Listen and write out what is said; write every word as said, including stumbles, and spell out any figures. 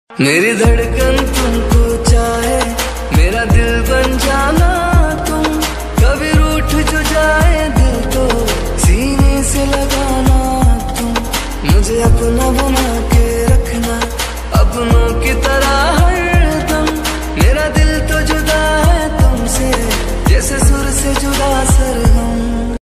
मेरी धड़कन तुमको चाहे, मेरा दिल बन जाना तुम। कभी रूठ जो जाए दिल तो सीने से लगाना तुम। मुझे अपना बना के